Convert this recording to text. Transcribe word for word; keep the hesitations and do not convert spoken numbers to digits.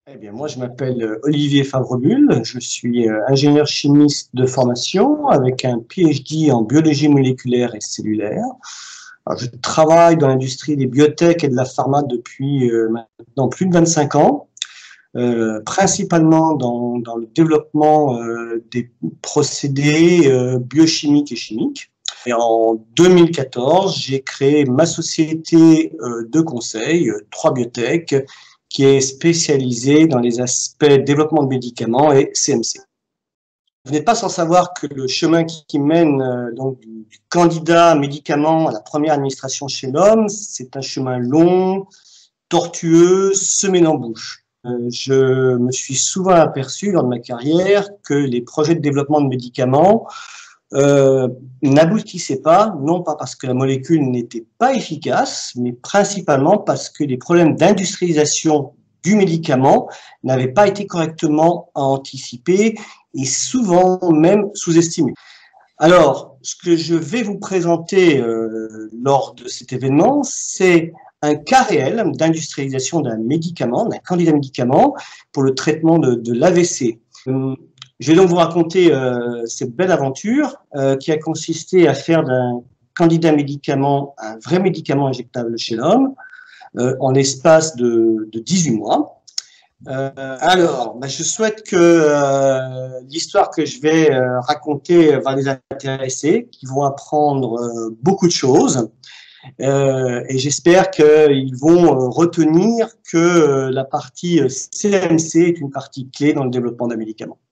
Eh bien, moi, je m'appelle Olivier Favrebulle, je suis euh, ingénieur chimiste de formation avec un PhD en biologie moléculaire et cellulaire. Alors, je travaille dans l'industrie des biotech et de la pharma depuis euh, maintenant plus de vingt-cinq ans, euh, principalement dans, dans le développement euh, des procédés euh, biochimiques et chimiques. Et en deux mille quatorze, j'ai créé ma société euh, de conseil, euh, trois Biotech, qui est spécialisée dans les aspects développement de médicaments et C M C. Vous n'êtes pas sans savoir que le chemin qui mène euh, donc du candidat médicament à la première administration chez l'homme, c'est un chemin long, tortueux, semé d'embûches. Euh, je me suis souvent aperçu lors de ma carrière que les projets de développement de médicaments euh, n'aboutissaient pas, non pas parce que la molécule n'était pas efficace, mais principalement parce que les problèmes d'industrialisation du médicament n'avaient pas été correctement anticipés et souvent même sous-estimés. Alors, ce que je vais vous présenter euh, lors de cet événement, c'est un cas réel d'industrialisation d'un médicament, d'un candidat médicament pour le traitement de, de l'A V C. Je vais donc vous raconter euh, cette belle aventure euh, qui a consisté à faire d'un candidat médicament un vrai médicament injectable chez l'homme euh, en l'espace de, de dix-huit mois. Euh, alors, ben, je souhaite que euh, l'histoire que je vais euh, raconter va les intéresser, qu'ils vont apprendre euh, beaucoup de choses. Euh, et j'espère qu'ils vont euh, retenir que euh, la partie C M C est une partie clé dans le développement d'un médicament.